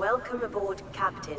Welcome aboard, Captain.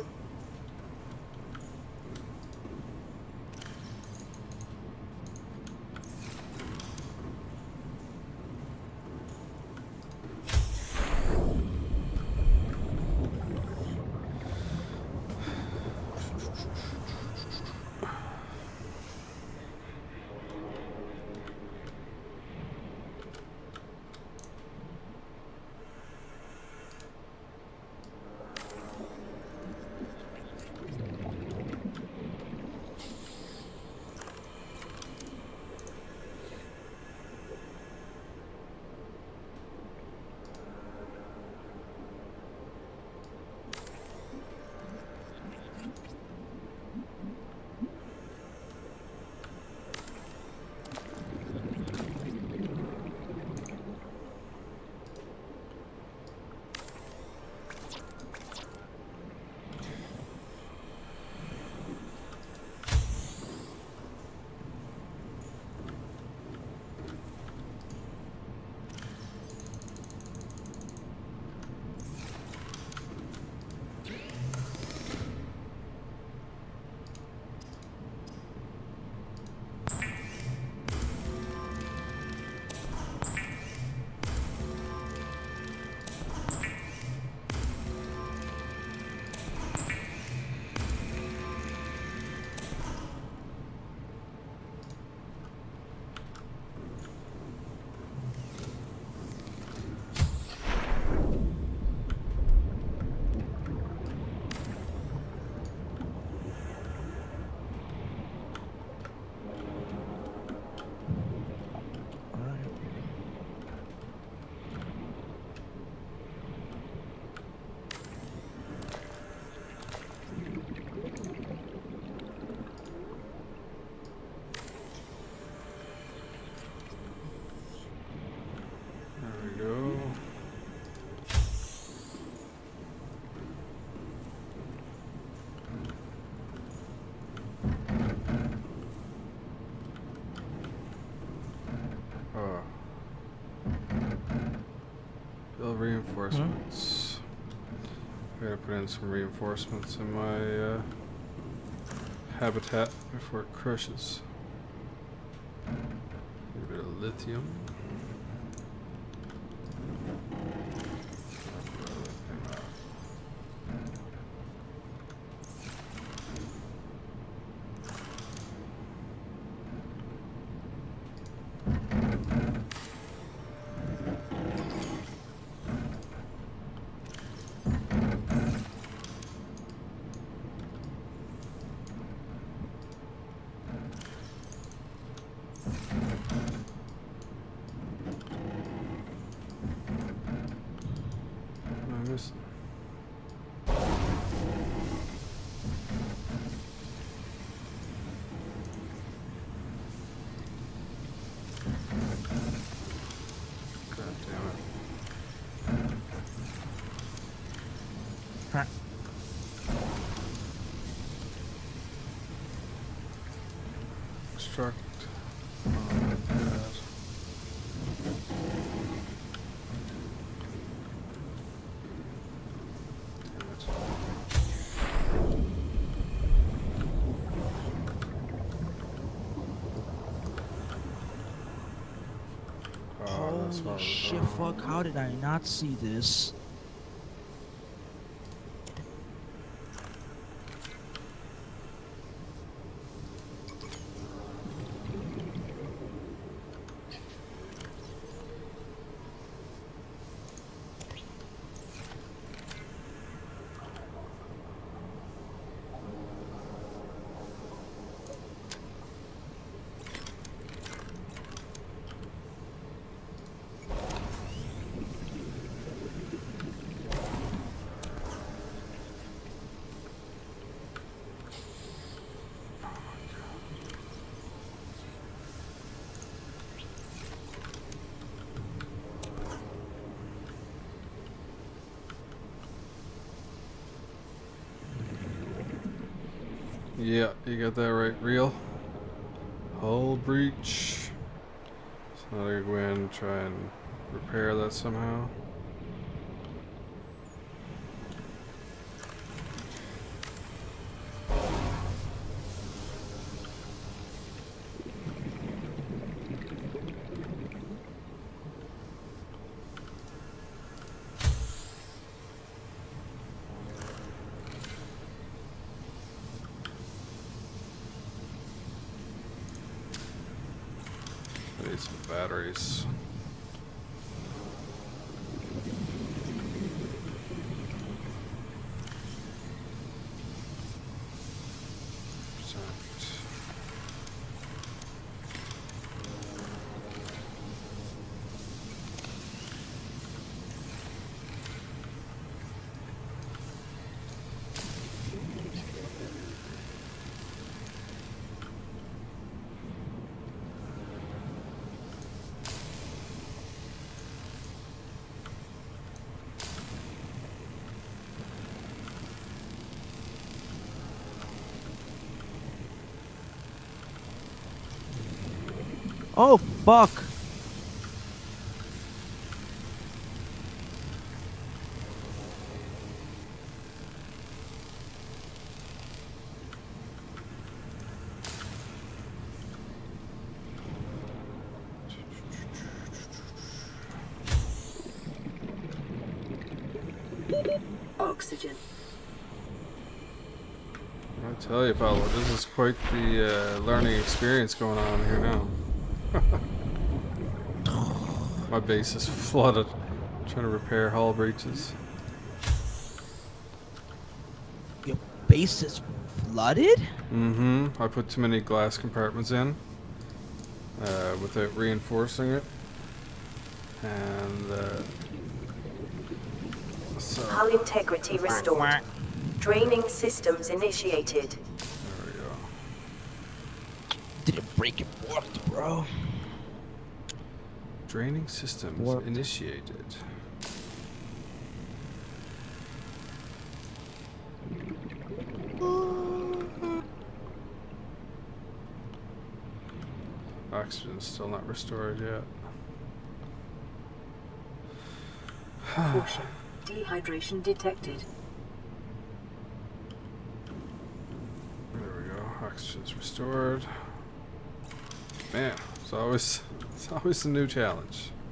Reinforcements. I gotta put in some reinforcements in my habitat before it crushes. A bit of lithium. Extract. Holy shit, fuck, how did I not see this? Yeah, you got that right. Real. Hull breach. So now I go in and try and repair that somehow. batteries. Oh, fuck. Oxygen. I tell you, Paolo, this is quite the learning experience going on here now. My base is flooded. Trying to repair hull breaches. Your base is flooded? Mm-hmm. I put too many glass compartments in without reinforcing it. And so Hull integrity restored. Draining systems initiated. there we go. Didn't break it, worked, bro. Draining systems Warped. initiated. Oxygen's still not restored yet. Caution. Dehydration detected. There we go. Oxygen's restored. Man, it's always a new challenge.